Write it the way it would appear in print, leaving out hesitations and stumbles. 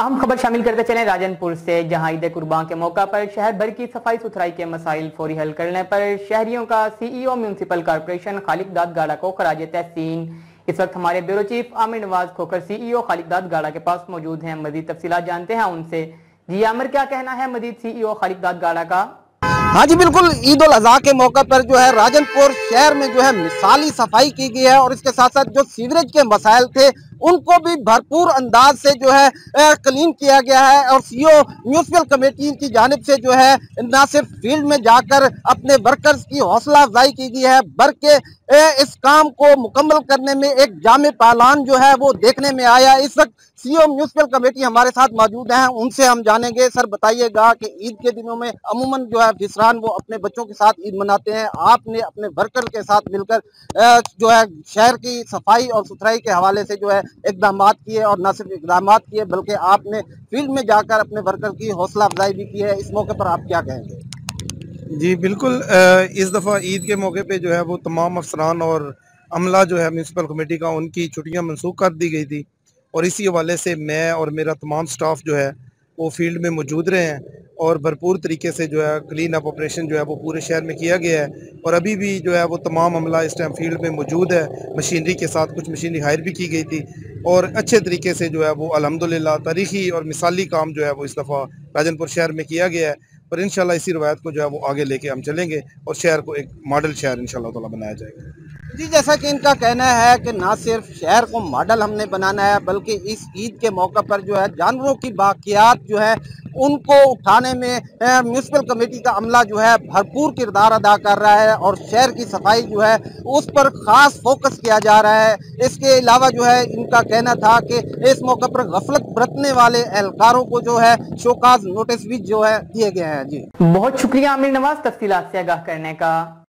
अहम खबर शामिल करते चलें राजनपुर से, जहां ईद कुर्बान के मौका पर शहर भर की सफाई सुथराई के मसाइल फौरी हल करने पर शहरियों का सीईओ म्यूनसिपल कॉर्पोरेशन खालिक दाद गाड़ा को खराज तहसीन। इस वक्त हमारे bureau chief Aamir Nawaz Khokhar CEO Khaliq Dad गाड़ा के पास मौजूद हैं। मजीद तफसीलात जानते हैं उनसे। जी आमिर, क्या कहना है मजीद सीईओ खालिक दाद गाड़ा का? हाँ जी बिल्कुल, ईद उल अजहा के मौके पर जो है राजनपुर शहर में जो है मिसाली सफाई की गई है और इसके साथ साथ जो सीवरेज के मसाइल थे उनको भी भरपूर अंदाज से जो है क्लीन किया गया है। और सीईओ म्यूनसिपल कमेटी की जानिब से जो है न सिर्फ फील्ड में जाकर अपने वर्कर्स की हौसला अफजाई की गई है, बल्कि इस काम को मुकम्मल करने में एक जामे पालान जो है वो देखने में आया। इस वक्त सीईओ म्यूनसिपल कमेटी हमारे साथ मौजूद हैं, उनसे हम जानेंगे। सर बताइएगा कि ईद के दिनों में अमूमन जो है फिसरान वो अपने बच्चों के साथ ईद मनाते हैं, आपने अपने वर्कर के साथ मिलकर जो है शहर की सफाई और सुथराई के हवाले से जो है इकदाम किए और न सिर्फ इकदाम किए बल्कि आपने फील्ड में जाकर अपने वर्कर की हौसला अफजाई भी की है। इस मौके पर आप क्या कहेंगे? जी बिल्कुल, इस दफ़ा ईद के मौके पे जो है वो तमाम अफसरान और अमला जो है म्यूनसिपल कमेटी का उनकी छुट्टियां मनसूख कर दी गई थी और इसी हवाले से मैं और मेरा तमाम स्टाफ जो है वो फील्ड में मौजूद रहे हैं और भरपूर तरीके से जो है क्लीन अप ऑपरेशन जो है वो पूरे शहर में किया गया है। और अभी भी जो है वो तमाम अमला इस टाइम फील्ड में मौजूद है, मशीनरी के साथ कुछ मशीनरी हायर भी की गई थी और अच्छे तरीके से जो है वो अल्हम्दुलिल्लाह तारीखी और मिसाली काम जो है वो इस दफ़ा राजनपुर शहर में किया गया है। पर इंशाल्लाह इसी रवायत को जो है वो आगे लेके हम चलेंगे और शहर को एक मॉडल शहर इंशाल्लाह ताला बनाया जाएगा। जी जैसा कि इनका कहना है कि ना सिर्फ शहर को मॉडल हमने बनाना है बल्कि इस ईद के मौके पर जो है जानवरों की बाकियात जो है उनको उठाने में म्यूनसिपल कमेटी का अमला जो है भरपूर किरदार अदा कर रहा है और शहर की सफाई जो है उस पर खास फोकस किया जा रहा है। इसके अलावा जो है इनका कहना था कि इस मौके पर गफलत बरतने वाले एहलकारों को जो है शोकाज नोटिस भी जो है दिए गए हैं। जी बहुत शुक्रिया आमिर नवाज तफसीलात से आगाह करने का।